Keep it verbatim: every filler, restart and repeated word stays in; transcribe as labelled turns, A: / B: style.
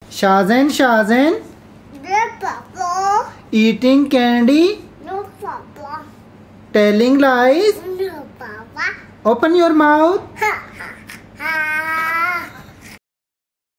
A: Shazen, Shazen.
B: No, Papa.
A: Eating candy.
B: No, Papa.
A: Telling lies.
B: No, Papa.
A: Open your mouth.
B: Ha, ha, ha.